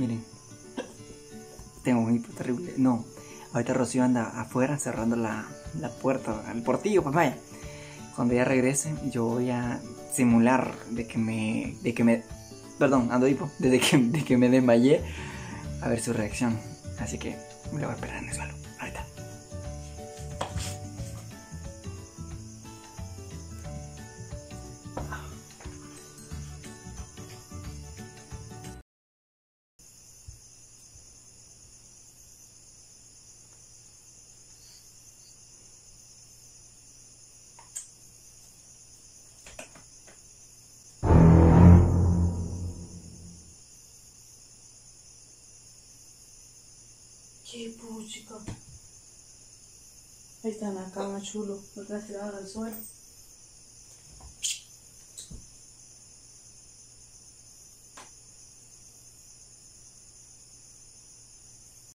Miren, tengo un hipo terrible. No, ahorita Rocío anda afuera cerrando la puerta, el portillo, pues vaya. Cuando ella regrese, yo voy a simular perdón, ando hipo, de que me desmayé, a ver su reacción. Así que me lo voy a esperar en el suelo, ahorita. Qué puchica. Ahí está en la cama, chulo. Lo traes tirado al suelo.